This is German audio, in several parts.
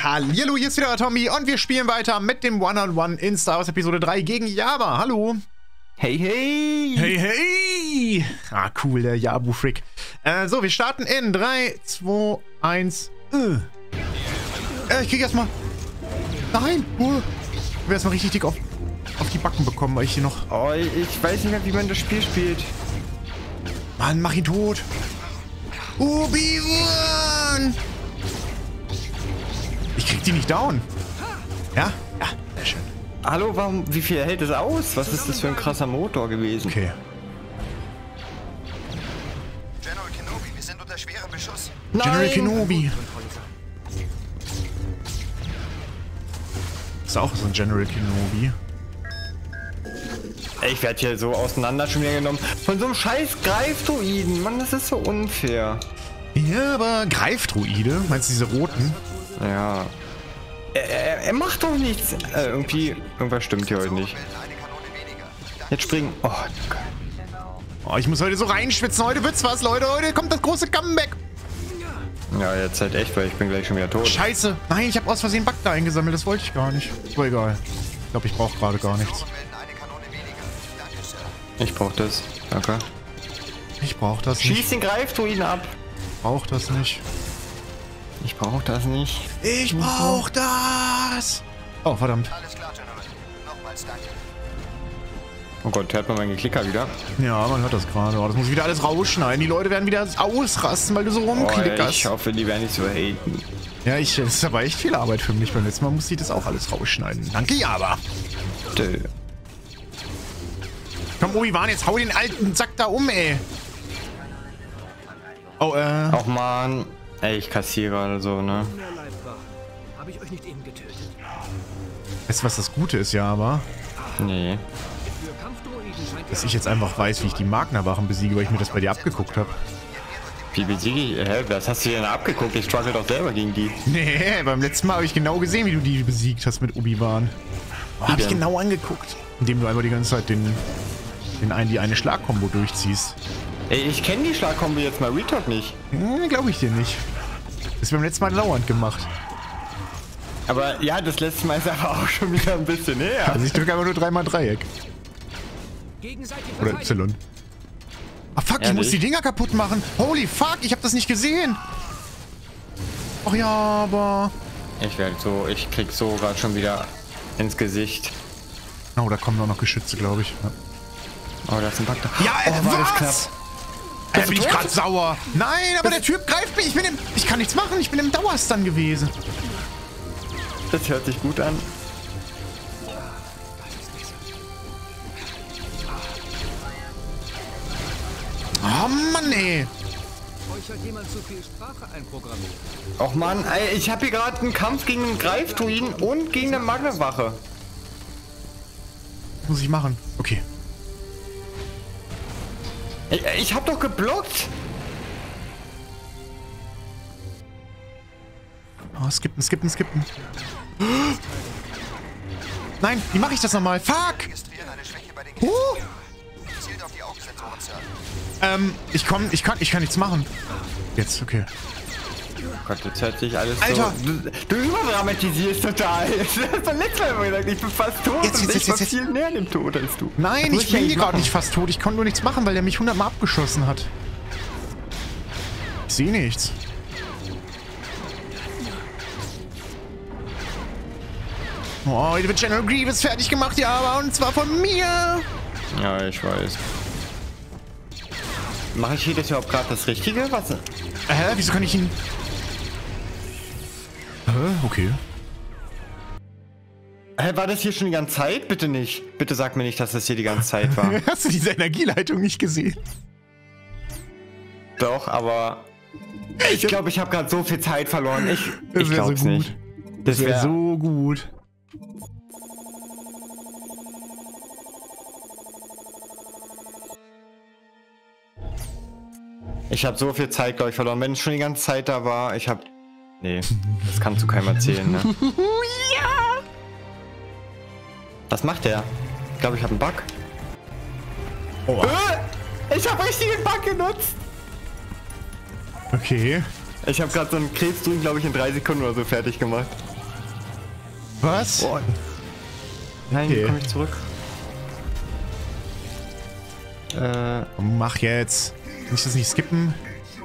Hallihallo, hier ist wieder Tommy und wir spielen weiter mit dem One-on-One in Star Wars Episode 3 gegen Jabba. Hallo. Hey, hey. Hey, hey. Ah, cool, der Jabu-Frick. So, wir starten in 3, 2, 1. Ich krieg erstmal... Nein. Ich will erstmal richtig dick auf die Backen bekommen, weil ich hier noch... Oh, ich weiß nicht mehr, wie man das Spiel spielt. Mann, mach ihn tot. Obi-Wan. Ich krieg die nicht down. Ja? Ja, sehr schön. Hallo, wie viel hält es aus? Was ist das für ein krasser Motor gewesen? Okay. General Kenobi, wir sind unter schwerem Beschuss. General Kenobi. Ist auch so ein General Kenobi. Ich werde hier so auseinander schon wieder genommen. Von so einem scheiß Greifdruiden. Mann, das ist so unfair. Ja, aber Greifdruide? Meinst du diese roten? Ja. Er macht doch nichts. Irgendwas stimmt hier heute nicht. Jetzt springen. Oh, danke. Oh, ich muss heute so reinschwitzen. Heute wird's was, Leute. Heute kommt das große Comeback. Ja, jetzt halt echt, weil ich bin gleich schon wieder tot. Scheiße. Nein, ich habe aus Versehen Bug da eingesammelt. Das wollte ich gar nicht. Aber egal. Ich glaube, ich brauche gerade gar nichts. Ich brauch das. Danke. Ich brauche das nicht. Schieß den Greifdruiden ab. Ich brauche das nicht. Ich brauch das nicht. Ich brauch das. Oh, verdammt. Alles klar, General. Nochmals danke. Oh Gott, hört man meinen Klicker wieder? Ja, man hört das gerade. Oh, das muss ich wieder alles rausschneiden. Die Leute werden wieder ausrasten, weil du so rumklickerst. Ich hoffe, die werden nicht so haten. Ja, das ist aber echt viel Arbeit für mich. Beim letzten Mal musste ich das auch alles rausschneiden. Danke, Jabba. Komm, Obi-Wan, jetzt hau den alten Sack da um, ey. Oh, Och, Mann. Ey, ich kassiere gerade so, ne? Habe ich euch nicht eben getötet? Weißt du, was das Gute ist, Jabba? Nee. Dass ich jetzt einfach weiß, wie ich die Magna-Wachen besiege, weil ich mir das bei dir abgeguckt habe. Wie besiege ich? Hä? Was hast du denn abgeguckt? Ich struggle doch selber gegen die. Nee, beim letzten Mal habe ich genau gesehen, wie du die besiegt hast mit Obi-Wan. Oh, habe ich genau angeguckt. Indem du einfach die ganze Zeit die eine Schlagkombo durchziehst. Ey, ich kenne die Schlagkombo jetzt mal Retalk nicht. Glaube ich dir nicht. Das ist beim letzten Mal dauernd gemacht. Aber ja, das letzte Mal ist aber auch schon wieder ein bisschen näher. Also ich drücke einfach nur 3x Dreieck. Oder Y. Ah fuck, ich muss die Dinger kaputt machen. Holy fuck, ich habe das nicht gesehen. Ach ja, aber... Ich krieg so gerade schon wieder ins Gesicht. Oh, da kommen auch noch Geschütze, glaube ich. Ja. Oh, da ist ein Bug da. Ja, war das was? knapp. Da bin ich gerade sauer. Nein, aber der Typ greift mich. Ich kann nichts machen. Ich bin im Dauerstun gewesen. Das hört sich gut an. Oh Mann, ey. Euch hat jemand zu viel Sprache einprogrammiert. Och Mann, ey, ich habe hier gerade einen Kampf gegen einen Greifdruiden und gegen eine Magna-Wache. Was muss ich machen? Okay. Ich hab doch geblockt. Oh, skippen. Nein, wie mache ich das nochmal? Fuck! Registrieren eine Schwäche bei den Gezielt auf die Augensensoren, Sir. Ich kann nichts machen. Jetzt, okay. Oh Gott, jetzt hört sich alles Alter. so... Du überdramatisierst total. Das hast du letztes Mal gesagt, ich bin fast tot. Ich war viel näher dem Tod als du. Nein, ich bin hier gerade nicht fast tot. Ich konnte nur nichts machen, weil der mich 100-mal abgeschossen hat. Ich sehe nichts. Oh, hier wird General Grievous fertig gemacht, ja, aber und zwar von mir. Ja, ich weiß. Mache ich hier das überhaupt gerade das Richtige? Was? Wieso kann ich ihn... Okay. War das hier schon die ganze Zeit? Bitte nicht. Bitte sag mir nicht, dass das hier die ganze Zeit war. Hast du diese Energieleitung nicht gesehen? Doch, aber... Ich glaube, ich habe gerade so viel Zeit verloren. Ich glaub's so nicht. Das wäre so gut. Ich habe so viel Zeit, glaube ich, verloren. Wenn es schon die ganze Zeit da war, ich habe... Nee, das kannst du keinem erzählen, ne? Ja! Was macht der? Ich glaube, ich habe einen Bug. Oh. Ich habe richtigen Bug genutzt! Okay. Ich habe gerade so einen Krebsdrüsen, glaube ich, in 3 Sekunden oder so fertig gemacht. Was? Oh. Nein, Okay. komm ich zurück. Mach jetzt. Kann ich das nicht skippen?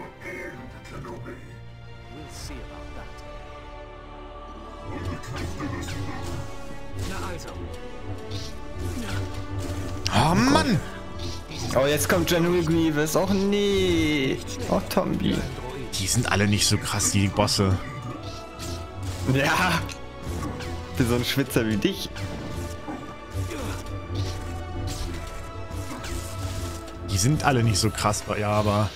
Oh Mann! Oh, jetzt kommt General Grievous. Och nee. Oh, Tombi. Die sind alle nicht so krass, die Bosse. Ja. Für so einen Schwitzer wie dich. Die sind alle nicht so krass, ja, aber...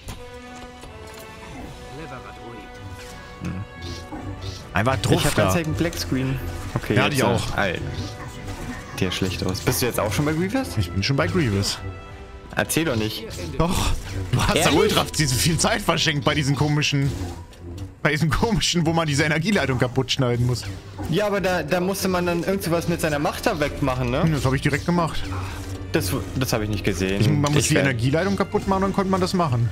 Einfach drauf Ich hab da. ganz einen Black Screen. Okay, Ja, jetzt, die auch. Alter. Der schlecht aus. Bist du jetzt auch schon bei Grievous? Ich bin schon bei Grievous. Erzähl doch nicht. Doch, du hast da Ehrlich? ultra viel Zeit verschenkt bei diesem komischen... wo man diese Energieleitung kaputt schneiden muss. Ja, aber da musste man dann irgendwas mit seiner Macht da wegmachen, ne? Das habe ich direkt gemacht. Das habe ich nicht gesehen. Man muss die wär- Energieleitung kaputt machen, dann konnte man das machen.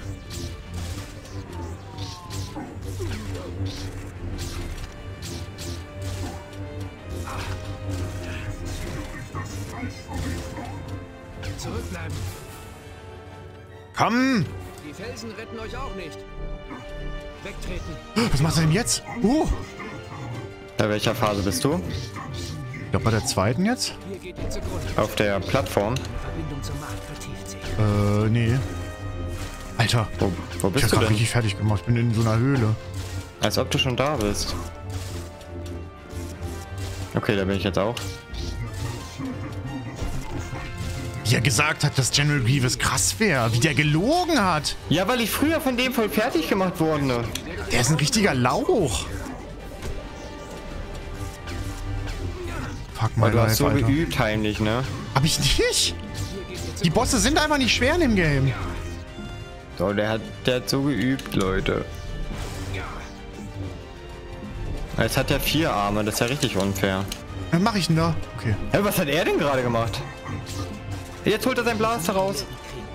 Zurückbleiben. Komm! Die Felsen retten euch auch nicht. Wegtreten. Was machst du denn jetzt? Bei welcher Phase bist du? Ich glaube bei der zweiten jetzt? Hier geht ihr zugrunde. Auf der Plattform. Eine Verbindung zur Macht vertieft sich. Nee. Alter, Wo ich hab bist du gerade denn? richtig fertig gemacht. Ich bin in so einer Höhle. Als ob du schon da bist. Okay, da bin ich jetzt auch. Wie er gesagt hat, dass General Grievous krass wäre. Wie der gelogen hat. Ja, weil ich früher von dem voll fertig gemacht wurde. Der ist ein richtiger Lauch. Fuck Weil my du hast life, so Alter. geübt heimlich, ne? Hab ich nicht? Die Bosse sind einfach nicht schwer in dem Game. So, der hat so geübt, Leute. Jetzt hat er 4 Arme, das ist ja richtig unfair. Was mach ich denn da? Okay. Hä, was hat er denn gerade gemacht? Jetzt holt er seinen Blaster raus.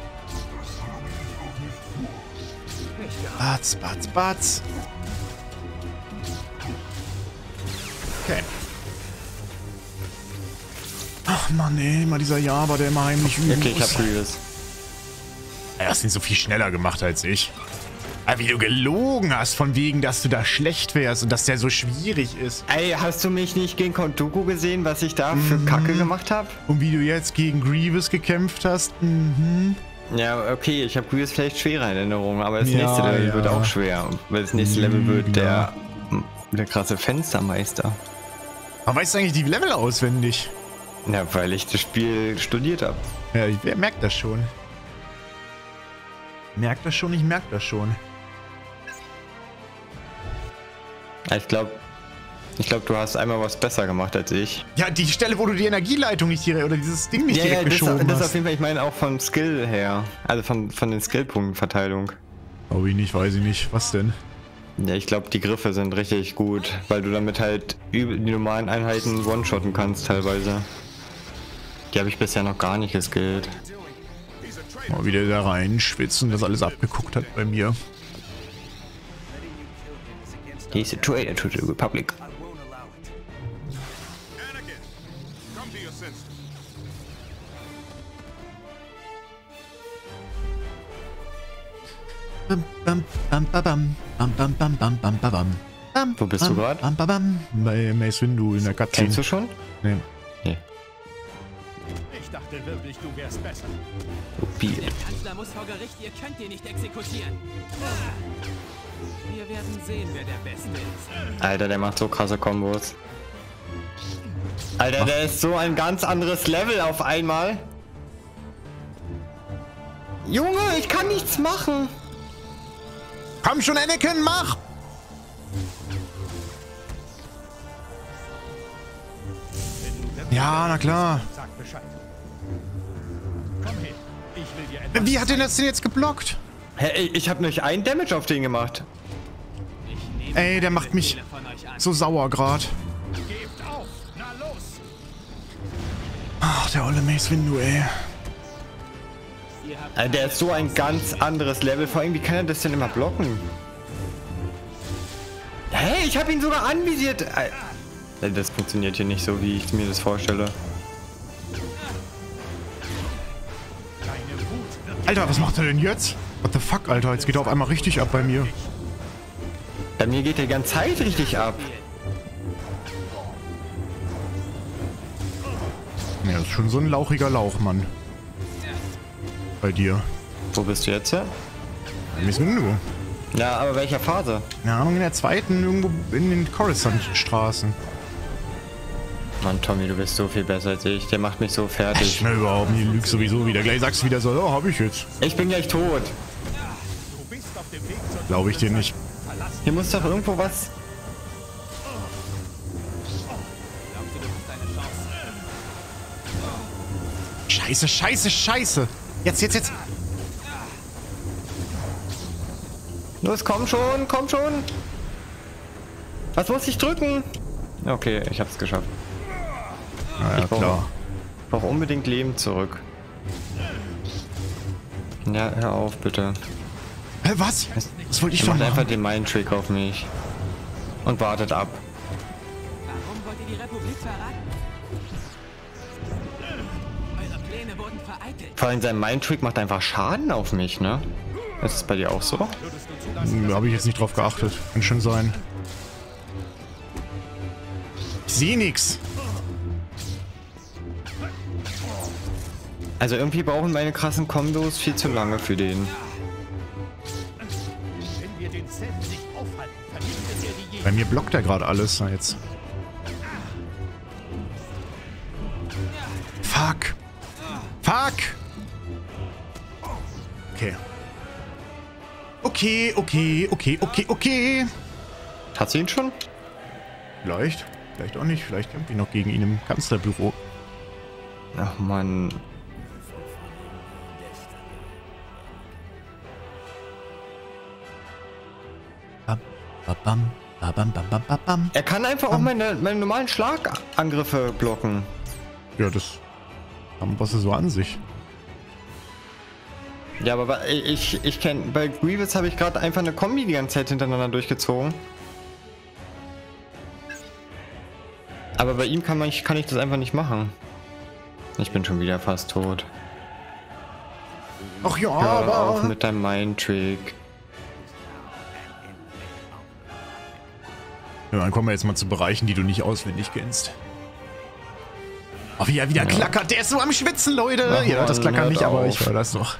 Batz, batz, batz. Okay. Ach Mann, ey, immer dieser Java, der immer heimlich üben Okay, ich muss. hab Grievous. Er hast ihn so viel schneller gemacht als ich. Aber wie du gelogen hast, von wegen, dass du da schlecht wärst und dass der so schwierig ist. Ey, hast du mich nicht gegen Kondoku gesehen, was ich da für Kacke gemacht habe? Und wie du jetzt gegen Grievous gekämpft hast. Mhm. Ja, okay, ich habe Grievous vielleicht schwerer in Erinnerung, aber das Ja, nächste Level ja. wird auch schwer. Weil das nächste Level wird der krasse Fenstermeister. Aber weißt du eigentlich die Level auswendig? Ja, weil ich das Spiel studiert habe. Ja, ich merke das schon. Merkt das schon, ich merke das schon. Ich glaube, du hast einmal was besser gemacht als ich. Ja, die Stelle, wo du die Energieleitung nicht direkt, oder dieses Ding nicht direkt geschoben das auf hast. jeden Fall, ich meine auch vom Skill her. Also von den Skillpunktenverteilung. Oh, wie nicht, weiß ich nicht. Was denn? Ja, ich glaube, die Griffe sind richtig gut, weil du damit halt die normalen Einheiten one-shotten kannst teilweise. Die habe ich bisher noch gar nicht geskillt. Mal wieder da rein schwitzt und das alles abgeguckt hat bei mir. He's a traitor to the Republic. Anakin, come to your senses. Bam, bam, bam, bam, bam, bam, bam, bam, bam, bam, bam. Wo bist du grad? Bam, bam, bam. Bei Mace Windu in der Cutscene. Kennst du schon? Nee. Nee. Ich dachte wirklich, du wärst besser. Bier. Kanzler muss vor Gericht, ihr könnt ihn nicht exekutieren. Wir werden sehen, wer der Beste ist. Alter, der macht so krasse Kombos. Alter, der ist so ein ganz anderes Level auf einmal. Junge, ich kann nichts machen. Komm schon, Anakin, mach! Ja, na klar. Sag Bescheid. Komm her. Ich will dir etwas. Wie hat denn das denn jetzt geblockt? Hä, ich habe nicht einen Damage auf den gemacht. Ey, der macht mich so sauer grad. Gebt auf. Na los. Ach, der olle Mace Windu, ey. Alter, der ist so ein ganz anderes Level. Vor allem, wie kann er das denn immer blocken? Hey, ich habe ihn sogar anvisiert. Das funktioniert hier nicht so, wie ich mir das vorstelle. Alter, was macht er denn jetzt? What the fuck, Alter? Jetzt geht er auf einmal richtig ab bei mir. Bei mir geht der die ganze Zeit richtig ab. Ja, das ist schon so ein lauchiger Lauch, Mann. Bei dir. Wo bist du jetzt? Bei mir ist nur. Ja, aber welcher Phase? Keine Ahnung, in der zweiten, irgendwo in den Coruscant-Straßen. Mann, Tommy, du bist so viel besser als ich. Der macht mich so fertig. Schnell überhaupt nicht, lügst sowieso wieder. Gleich sagst du wieder so, oh, hab ich jetzt. Ich bin gleich tot. Glaube ich dir nicht. Hier muss doch irgendwo was... Scheiße, scheiße, scheiße. Jetzt. Los, komm schon, komm schon. Was muss ich drücken? Okay, ich hab's geschafft. Na ja, klar. Ich brauche unbedingt Leben zurück. Ja, hör auf, bitte. Hä, was? Das wollte ich Ihr doch macht machen. einfach den Mind-Trick auf mich. Und wartet ab. Warum wollt ihr die Republik verraten? Eure Pläne wurden vereitelt. Vor allem sein Mind-Trick macht einfach Schaden auf mich, ne? Ist es bei dir auch so? Habe ich jetzt nicht drauf geachtet. Kann schon sein. Ich sehe nix. Also irgendwie brauchen meine krassen Kombos viel zu lange für den. Wenn wir den Zellen nicht aufhalten, vernichtet er die Bei mir blockt er gerade alles. Na jetzt. Fuck. Fuck. Okay. Hat sie ihn schon? Vielleicht auch nicht. Vielleicht kämpfe ich noch gegen ihn im Kanzlerbüro. Ach Mann. Er kann einfach auch meine normalen Schlagangriffe blocken. Ja, das haben Bosse so an sich. Ja, aber ich kenne, bei Grievous habe ich gerade einfach eine Kombi die ganze Zeit hintereinander durchgezogen. Aber bei ihm kann ich das einfach nicht machen. Ich bin schon wieder fast tot. Ach ja, Hör auf aber... mit deinem Mind-Trick. Ja, dann kommen wir jetzt mal zu Bereichen, die du nicht auswendig kennst. Oh, wie er wieder klackert. Der ist so am Schwitzen, Leute. Ach, ja, das Mann, klackert hört nicht, aber auf. ich höre das doch.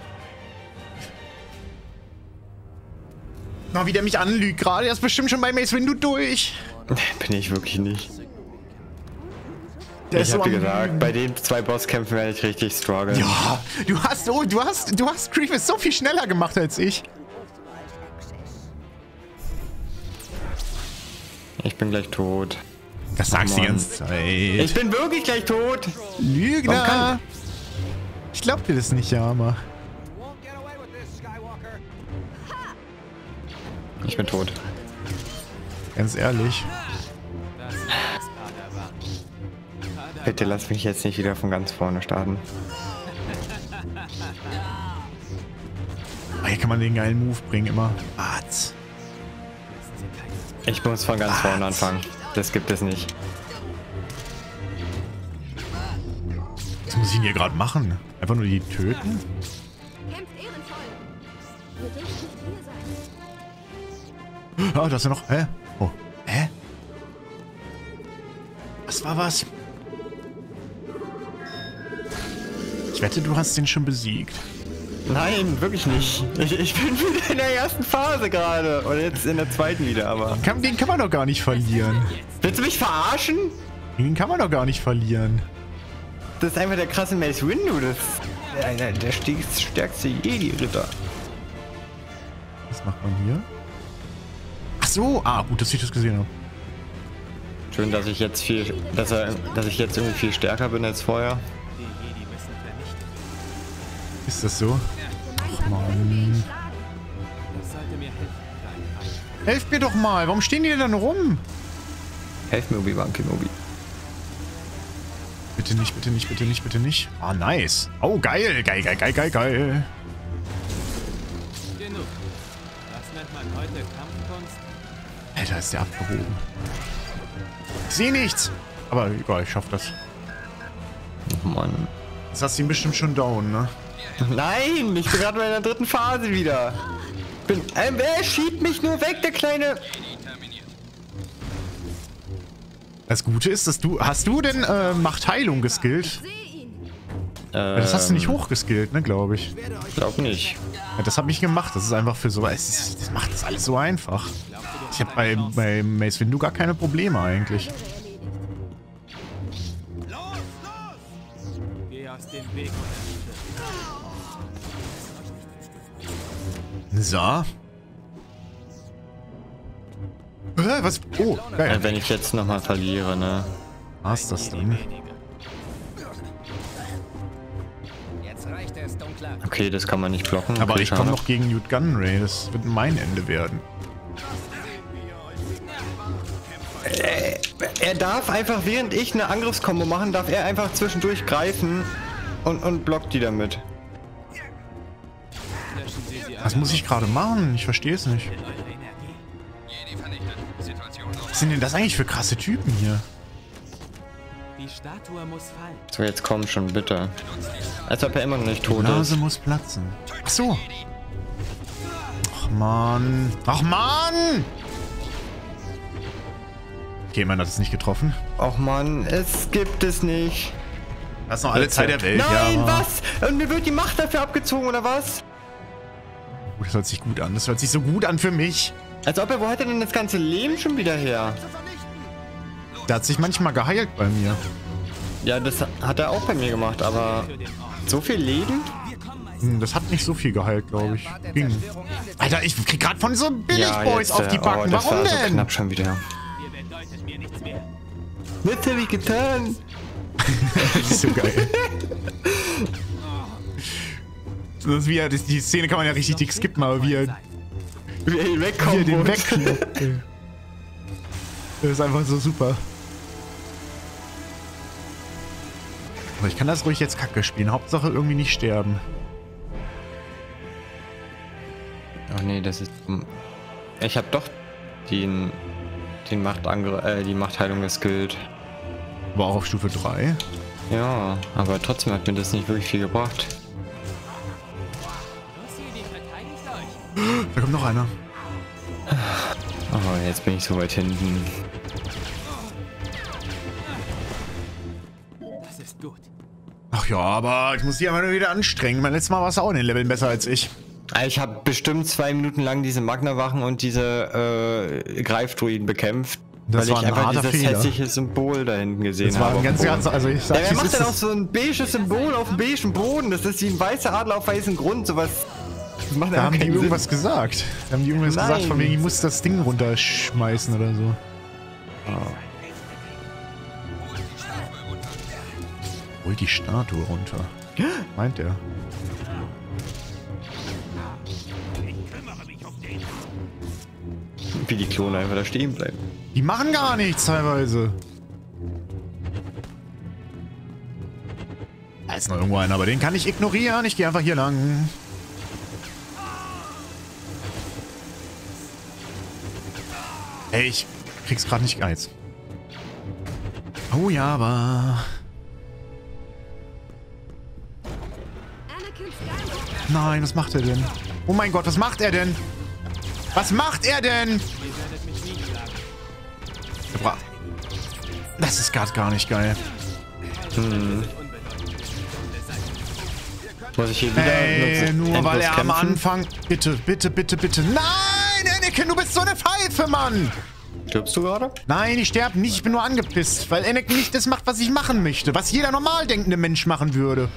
Na, wie der mich anlügt gerade. Er ist bestimmt schon bei Mace Windu durch. Bin ich wirklich nicht. Der Ich ist so hab dir am gesagt, Lügen. bei den 2 Bosskämpfen werde ich richtig strugglen. Ja, du hast Grievous so viel schneller gemacht als ich. Ich bin gleich tot. Das sagst du die Mann. ganze Zeit. Ich bin wirklich gleich tot. Warum Lügner. kann- Ich glaub dir das nicht, Jama. Won't get away with this, Skywalker. Ich bin tot. Ganz ehrlich. Bitte lass mich jetzt nicht wieder von ganz vorne starten. Ah, hier kann man den geilen Move bringen immer. Was? Ich muss von ganz vorne anfangen. Das gibt es nicht. Was muss ich denn hier gerade machen? Einfach nur die töten? Kämpft ehrenvoll. Ihr dürft nicht hier sein. Ah, da ist ja noch. Hä? Oh. Hä? Was war was? Ich wette, du hast den schon besiegt. Nein, wirklich nicht. Ich bin wieder in der ersten Phase gerade. Oder jetzt in der zweiten wieder, aber... Den kann man doch gar nicht verlieren. Willst du mich verarschen? Den kann man doch gar nicht verlieren. Das ist einfach der krasse Mace Windu. Das ist der stärkste Jedi-Ritter. Was macht man hier? Ach so. Ah, gut, dass ich das gesehen habe. Schön, dass ich jetzt irgendwie viel stärker bin als vorher. Ist das so? Gemeinsam Mann. werden wir ihn schlagen. Das sollte mir helfen, kleinen Mann. Helft mir doch mal. Warum stehen die denn dann rum? Helf mir, Obi-Wan Kenobi. Bitte nicht, bitte nicht, bitte nicht, bitte nicht. Ah, nice. Oh, geil. Geil. Genug. Das nennt man heute Kampfkunst. Alter, ist der abgehoben. Ich sehe nichts. Aber egal, ich schaff das. Oh Mann. Das hast du ihn bestimmt schon down, ne? Nein, ich bin gerade in der dritten Phase wieder. Wer schiebt mich nur weg, der kleine... Das Gute ist, dass du... Hast du denn Machtheilung geskillt? Seh ihn. Das hast du nicht hochgeskillt, ne, glaube ich. Glaub nicht. Ja, das habe ich gemacht. Das ist einfach für so... Das macht das alles so einfach. Ich habe bei Mace Windu gar keine Probleme eigentlich. Geh aus dem Weg. So. Was? Oh, geil. Wenn ich jetzt nochmal verliere, ne? Was ist das denn? Jetzt reicht es, Dunkler. Okay, das kann man nicht blocken. Aber okay, ich komme schade. noch gegen Newt Gunray. Das wird mein Ende werden. Er darf einfach, während ich eine Angriffskombo machen, darf er einfach zwischendurch greifen und blockt die damit. Löschen Sie sie Was muss ich gerade machen? Ich verstehe es nicht. Was sind denn das eigentlich für krasse Typen hier? Die Statue muss fallen. So, jetzt komm schon, bitte. Als ob er immer noch nicht tot Nase ist. muss platzen. Ach so. Ach Mann. Ach Mann! Okay, man hat es nicht getroffen. Och Mann, es gibt es nicht. Das ist noch alle Zeit der Welt, Nein, ja. was? Und mir wird die Macht dafür abgezogen, oder was? Das hört sich gut an. Das hört sich so gut an für mich. Als ob wo hat er denn das ganze Leben schon wieder her? Der hat sich manchmal geheilt bei mir. Ja, das hat er auch bei mir gemacht, aber so viel Leben? Das hat nicht so viel geheilt, glaube ich. Ging. Alter, ich krieg gerade von so Billigboys jetzt, auf die Backen. das Warum war so denn? knapp schon wieder. Ihr bedeutet mir nichts mehr. Was hab ich getan? Das ist so geil. Das ist wie er, die Szene kann man ja richtig dick skippen, aber wie er Wie er ihn wegkommt. den wegknopft. Das ist einfach so super. Aber ich kann das ruhig jetzt kacke spielen. Hauptsache irgendwie nicht sterben. Ach nee, das ist... Ich hab doch die Machtheilung geskillt. War auch auf Stufe 3. Ja, aber trotzdem hat mir das nicht wirklich viel gebracht. Los, ihr, die verteidigt euch. Da kommt noch einer. Oh, jetzt bin ich so weit hinten. Das ist gut. Ach ja, aber ich muss die aber nur wieder anstrengen. Mein letztes Mal war es auch in den Leveln besser als ich. Ich habe bestimmt 2 Minuten lang diese Magna-Wachen und diese Greifdruiden bekämpft. Das weil war ich ein einfach harter dieses Fehler. hässliche Symbol da hinten gesehen Das war habe. ein ganz, also ich sag, Ja, wer das macht ist denn auch so ein beiges Symbol auf dem beigen Boden? Das ist wie ein weißer Adler auf weißem Grund. Sowas. Das macht Da ja haben die keinen Sinn. irgendwas gesagt. Da haben die irgendwas Nein. gesagt, von wegen, ich muss das Ding runterschmeißen oder so. Hol die Statue runter. Meint er. Wie die Klone einfach da stehen bleiben. Die machen gar nichts teilweise. Da ist noch irgendwo einer, aber den kann ich ignorieren. Ich gehe einfach hier lang. Ey, ich krieg's gerade nicht geiz. Oh ja, aber... Anakin Skywalker. Nein, was macht er denn? Oh mein Gott, was macht er denn? Was macht er denn? Ihr werdet mich nie schlagen. Das ist gerade gar nicht geil. Muss ich hier wieder Ey, nur endlos weil er am kämpfen? Anfang... Bitte, bitte, bitte, bitte. Nein, Anakin, du bist so eine Pfeife, Mann! Stirbst du gerade? Nein, ich sterbe nicht, ich bin nur angepisst, weil Anakin nicht das macht, was ich machen möchte. Was jeder normal denkende Mensch machen würde.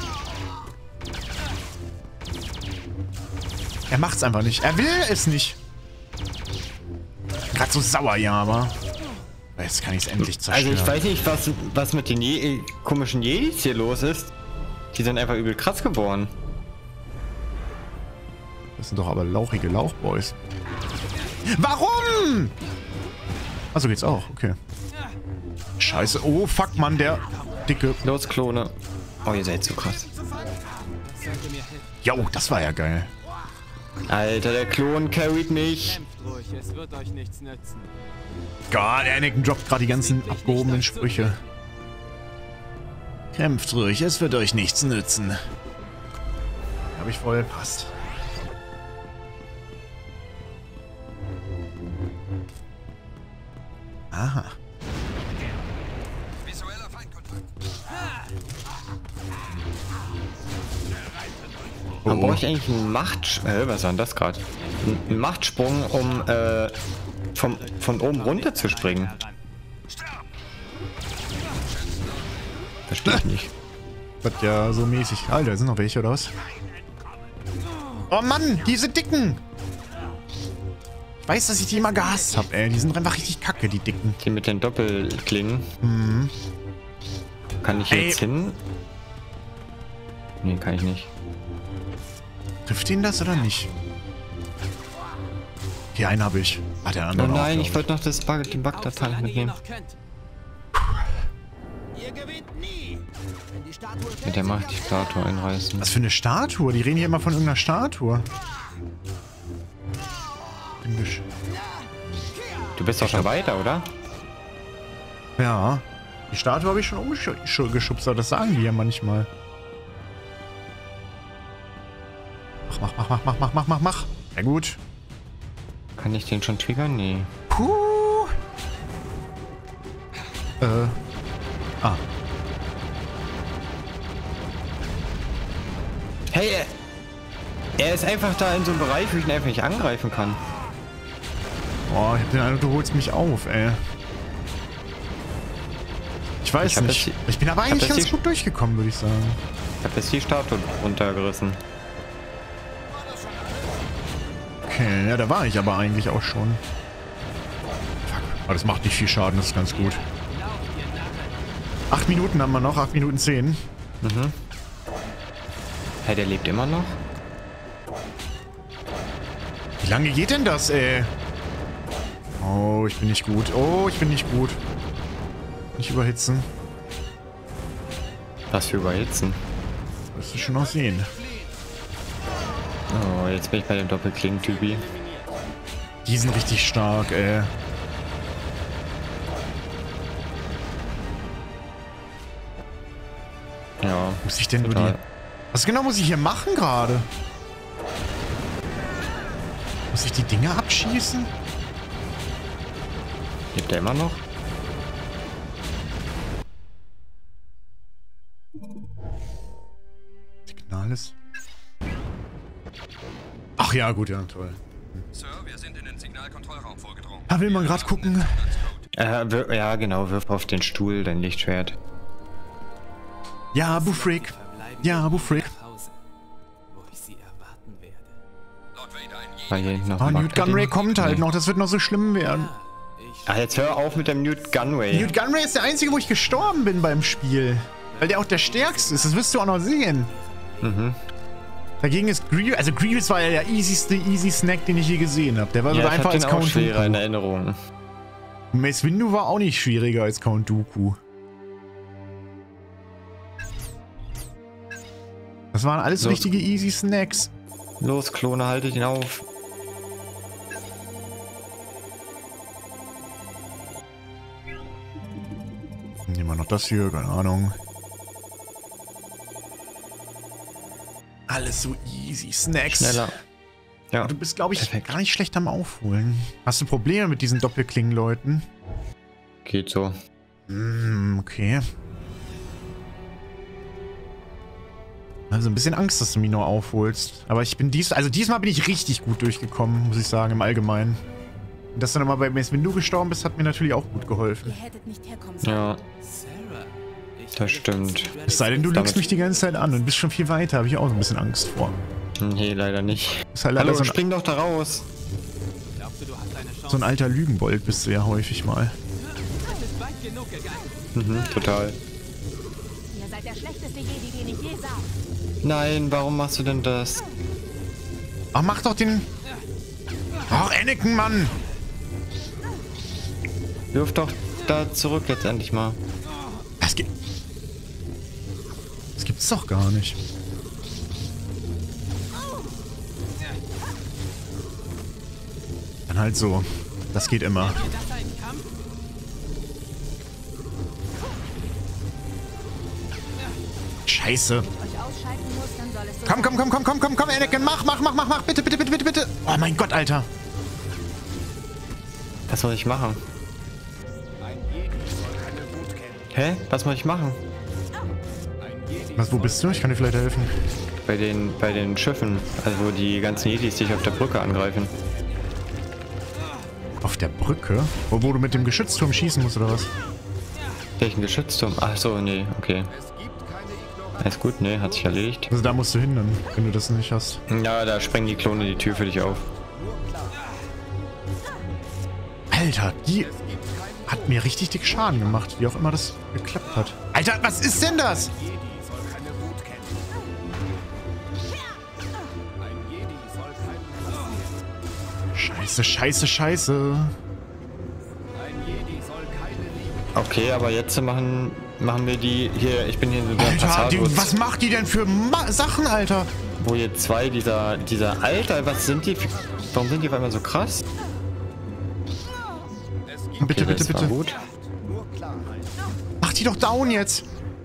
Er macht's einfach nicht. Er will es nicht. Gerade so sauer, ja, aber... Jetzt kann ich es endlich zerstören. Also ich weiß nicht, was mit den komischen Jedis hier los ist. Die sind einfach übel krass geworden. Das sind doch aber lauchige Lauchboys. Warum? Also geht's auch, okay. Scheiße. Oh, fuck, Mann, der dicke... Los, Klone. Oh, ihr seid so krass. Das sollte mir helfen. Jo, das war ja geil. Alter, der Klon carried mich. Kämpft ruhig, es wird euch nichts nützen. Gott, Anakin droppt gerade die ganzen abgehobenen Sprüche. Kämpft ruhig, es wird euch nichts nützen. Hab ich voll, passt. Aha. Visueller Feindkontakt. Man braucht eigentlich einen was war denn das gerade? Einen Machtsprung, um von oben runter zu springen. Verstehe ich nicht. Das ja so mäßig. Alter, sind noch welche oder was? Oh Mann, diese Dicken! Ich weiß, dass ich die immer gehasst hab, ey. Die sind einfach richtig kacke, die Dicken. Die mit den Doppelklingen. Mhm. Kann ich jetzt hin? Nee, kann ich nicht. Trifft ihn das oder nicht? Okay, einen habe ich. Ah, der Oh andere nein, auch, ich wollte noch das den Bug-Datei mitnehmen. Ihr gewinnt nie. Wenn die Statue Mit der Macht die Statue einreißen. Was für eine Statue? Die reden hier immer von irgendeiner Statue. Du bist doch schon weiter, oder? Ja. Die Statue habe ich schon umgeschubst, aber das sagen die ja manchmal. Mach. Ja gut. Kann ich den schon triggern? Nee. Puh. Ah. Hey, er ist einfach da in so einem Bereich, wo ich ihn einfach nicht angreifen kann. Oh, ich hab den Eindruck, du holst mich auf, ey. Ich weiß nicht. Ich bin aber eigentlich ganz gut durchgekommen, würde ich sagen. Ich hab jetzt die Statue runtergerissen. Okay, ja, da war ich aber eigentlich auch schon. Fuck. Aber das macht nicht viel Schaden, das ist ganz gut. 8 Minuten haben wir noch, 8 Minuten 10. Mhm. Hey, der lebt immer noch? Wie lange geht denn das, ey? Oh, ich bin nicht gut. Oh, ich bin nicht gut. Nicht überhitzen. Was für überhitzen? Wirst du schon noch sehen. Oh, jetzt bin ich bei dem Doppelklingen-Typi. Die sind richtig stark, ey. Ja. Muss ich denn nur total. die... Was genau muss ich hier machen gerade? Muss ich die Dinger abschießen? Lebt er immer noch? Signal ist... Ach ja, gut, ja, toll. Sir, wir sind in den Signalkontrollraum vorgedrungen. Da will man gerade gucken. Ja, genau, wirf auf den Stuhl dein Lichtschwert. Ja, Bufrick. Ja, Bufrick. Wo ich sie erwarten werde. Lord Vader, ein Weil hier hinten noch Oh, ein Newt Gunray kommt halt noch. Das wird noch so schlimm werden. Ah, jetzt hör auf mit dem Newt Gunray. Newt Gunray ist der einzige, wo ich gestorben bin beim Spiel. Weil der auch der stärkste ist. Das wirst du auch noch sehen. Mhm. Dagegen ist Grievous. Also Grievous war ja der easy Snack, den ich je gesehen habe. Der war Ja, sogar ich einfach hab den als auch Count schwerer in Dooku. Erinnerung. Mace Windu war auch nicht schwieriger als Count Dooku. Das waren alles So. richtige easy Snacks. Los, Klone, haltet ihn auf. Nehmen wir noch das hier, keine Ahnung. Alles so easy Snacks. Schneller. Ja. Du bist, glaube ich, Perfekt. gar nicht schlecht am Aufholen. Hast du Probleme mit diesen Doppelklingen-Leuten? Geht so. Okay. Also ein bisschen Angst, dass du mich nur aufholst. Aber ich bin diesmal bin ich richtig gut durchgekommen, muss ich sagen, im Allgemeinen. Und dass du nochmal bei Mace Windu gestorben bist, hat mir natürlich auch gut geholfen. Ihr hättet nicht herkommen sollen. Ja, Sarah, ich das stimmt. Es sei denn, du lügst mich die ganze Zeit an und bist schon viel weiter, habe ich auch so ein bisschen Angst vor. Nee, leider nicht. Ist halt leider Hallo, so spring doch da raus. glaubst du, du hast eine Chance? ein alter Lügenbold, bist du ja häufig mal. Das ist weit genug gegangen. Mhm, total. Ihr seid der schlechteste Jedi, den ich je sah. Nein, warum machst du denn das? Ach, mach doch den... Ach, Anakin, Mann! Wirf doch da zurück jetzt endlich mal. Das gibt's doch gar nicht. Dann halt so. Das geht immer. Ist das ein Kampf? Scheiße. Euch ausschalten muss, dann soll es so Komm, Anakin, mach. Bitte. Oh mein Gott, Alter. Was soll ich machen? Hä? Was muss ich machen? Was, wo bist du? Ich kann dir vielleicht helfen. Bei den Schiffen, also wo die ganzen Jedis dich auf der Brücke angreifen. Auf der Brücke? Wo du mit dem Geschützturm schießen musst, oder was? Welchen Geschützturm? Ach so, nee, okay. Alles gut, nee, hat sich erledigt. Also da musst du hin, dann, wenn du das nicht hast. Ja, da sprengen die Klone die Tür für dich auf. Alter, die hat mir richtig dick Schaden gemacht, wie auch immer das geklappt hat. Alter, was ist denn das? Scheiße. Okay, aber jetzt machen wir die hier. Ich bin hier in der Alter, Passat, was macht die denn für Sachen, Alter? wo hier zwei dieser Alter, was sind die? Warum sind die auf einmal so krass? Bitte. Das war gut. Mach die doch down jetzt.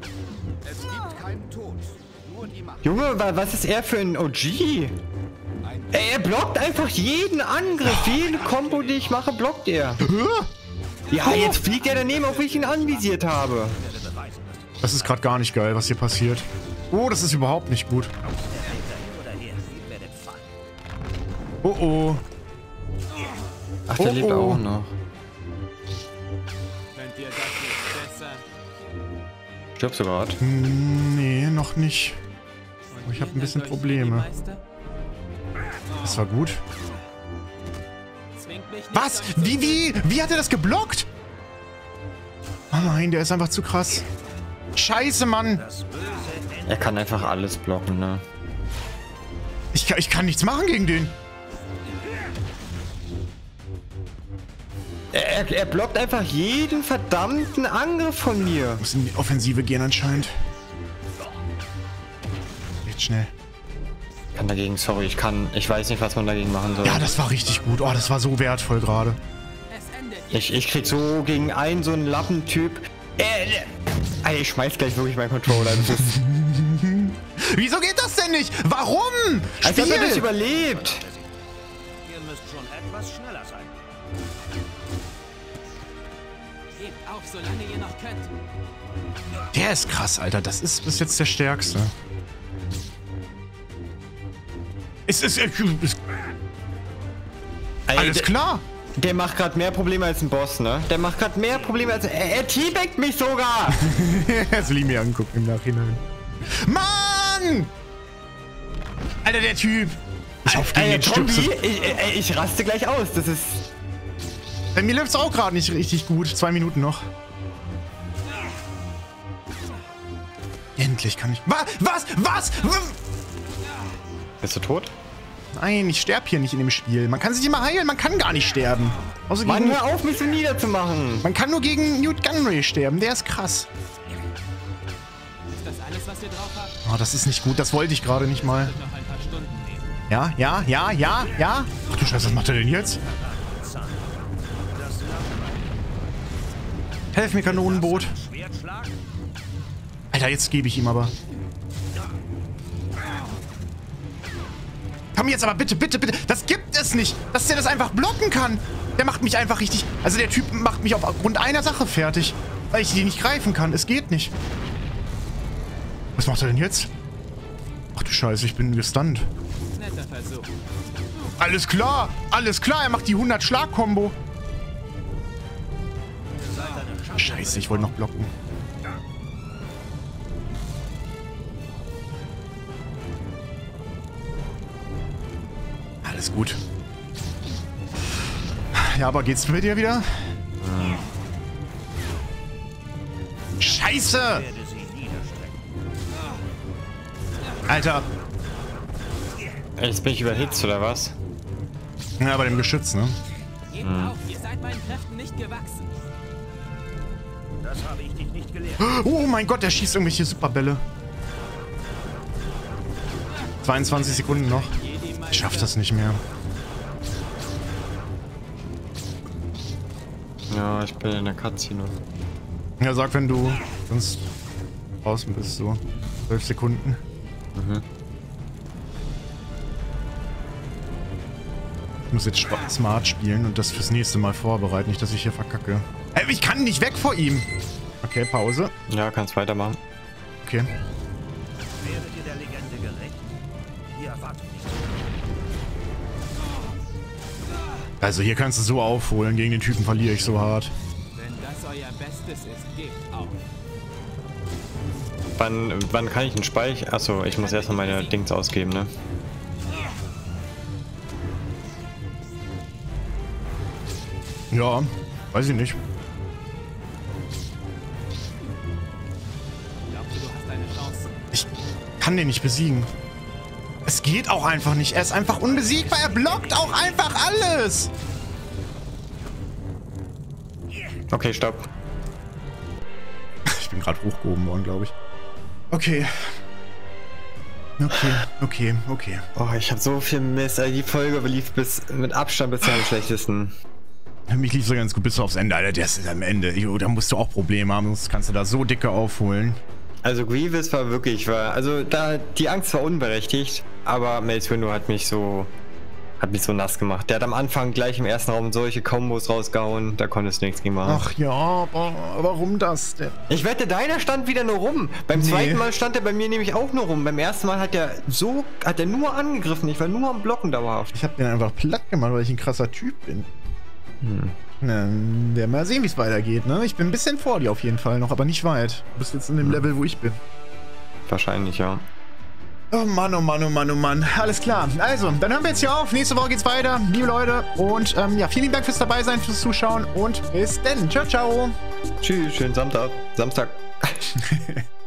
Junge, was ist er für ein OG? Er blockt einfach jeden Angriff, jede Combo, die ich mache, blockt er. Ja, jetzt fliegt er daneben, obwohl ich ihn anvisiert habe. Das ist gerade gar nicht geil, was hier passiert. Oh, das ist überhaupt nicht gut. Oh. Ach, der lebt auch noch. Könnt ihr das nicht besser? Stirbst du gerade? Nee, noch nicht. Ich habe ein bisschen Probleme. Das war gut. Was? Wie hat er das geblockt? Oh nein, der ist einfach zu krass. Scheiße, Mann. Er kann einfach alles blocken, ne? Ich kann nichts machen gegen den. Er blockt einfach jeden verdammten Angriff von mir. Muss in die Offensive gehen anscheinend. Jetzt schnell. Kann dagegen, sorry, ich weiß nicht, was man dagegen machen soll. Ja, das war richtig gut. Oh, das war so wertvoll gerade. Ich krieg so gegen einen so einen Lappentyp. Ich schmeiß gleich wirklich meinen Controller. Das ist, Wieso geht das denn nicht? Warum? als ob er das überlebt. Ihr müsst schon etwas schneller sein. Gebt auf, solange ihr noch könnt. Der ist krass, Alter. Das ist bis jetzt der Stärkste. Ist alles klar. Der macht gerade mehr Probleme als ein Boss, ne? Der macht gerade mehr Probleme als... Er teabaggt mich sogar! Das will ich mir angucken im Nachhinein. Mann! Alter, der Typ. Ich hoffe, gegen den Tombi, ich raste gleich aus. Das ist... Bei mir läuft's auch gerade nicht richtig gut. 2 Minuten noch. Endlich kann ich... Was? Bist du tot? Nein, ich sterbe hier nicht in dem Spiel. Man kann sich immer heilen, man kann gar nicht sterben. Außer Mann, gegen, hör auf, mich so niederzumachen. man kann nur gegen Newt Gunray sterben, der ist krass. Ist das alles, was ihr drauf habt? Oh, das ist nicht gut, das wollte ich gerade nicht mal. Noch ein paar Stunden nehmen. Ja. Ach du Scheiße, was macht er denn jetzt? Helf mir, Kanonenboot. Alter, jetzt gebe ich ihm aber. Komm jetzt aber bitte. Das gibt es nicht, dass der das einfach blocken kann. Der macht mich einfach richtig... Also der Typ macht mich aufgrund einer Sache fertig. Weil ich die nicht greifen kann. Es geht nicht. Was macht er denn jetzt? Ach du Scheiße, ich bin gestunt. Netter Versuch. Alles klar. Er macht die 100-Schlag-Kombo. Scheiße, ich wollte noch blocken. Alles gut. Ja, aber geht's mit dir wieder? Scheiße! Alter. Jetzt bin ich überhitzt, oder was? Ja, bei dem Geschütz, ne? Gebt auf, ihr seid meinen Kräften nicht gewachsen. Das habe ich dich nicht gelehrt. Oh mein Gott, der schießt irgendwelche Superbälle. 22 Sekunden noch. Ich schaff das nicht mehr. Ja, ich bin in der Cutscene. Ja, sag, wenn du sonst draußen bist, so 12 Sekunden. Ich muss jetzt smart spielen und das fürs nächste Mal vorbereiten, nicht, dass ich hier verkacke. Ey, ich kann nicht weg vor ihm! Okay, Pause. Ja, kannst weitermachen. Okay. Werdet ihr der Legende gerecht? Ihr erwartet nicht. Also hier kannst du so aufholen, gegen den Typen verliere ich so hart. Wenn das euer Bestes ist, gebt auf. Wann kann ich einen Speicher? Achso, ich muss erstmal meine Dings ausgeben, ne? Ja, weiß ich nicht. Glaubst du, du hast eine Chance? Ich kann den nicht besiegen. Es geht auch einfach nicht. Er ist einfach unbesiegbar. Er blockt auch einfach alles. Okay, stopp. Ich bin gerade hochgehoben worden, glaube ich. Okay. Okay. Oh, ich habe so viel Mist. Die Folge lief mit Abstand bisher am schlechtesten. Für mich lief so ganz gut bis aufs Ende, Alter. Der ist am Ende. Jo, da musst du auch Probleme haben, sonst kannst du da so dicke aufholen. Also Grievous war wirklich, also da, die Angst war unberechtigt, aber Mace Windu hat mich so nass gemacht. Der hat am Anfang gleich im ersten Raum solche Kombos rausgehauen, da konntest du nichts gegen machen. Ach ja, aber warum das denn? Ich wette, deiner stand wieder nur rum. Beim zweiten Mal stand er bei mir nämlich auch nur rum. Beim ersten Mal hat er nur angegriffen. Ich war nur am Blocken dauerhaft. Ich hab den einfach platt gemacht, weil ich ein krasser Typ bin. Na, werden wir mal sehen, wie es weitergeht, ne? Ich bin ein bisschen vor dir auf jeden Fall noch, aber nicht weit. Du bist jetzt in dem Level, wo ich bin. Wahrscheinlich, ja. Oh Mann, oh Mann, oh Mann, oh Mann. Alles klar. Also, dann hören wir jetzt hier auf. Nächste Woche geht's weiter, liebe Leute. Und ja, vielen Dank fürs Dabeisein, fürs Zuschauen und bis dann. Ciao, ciao. Tschüss, schönen Samstag.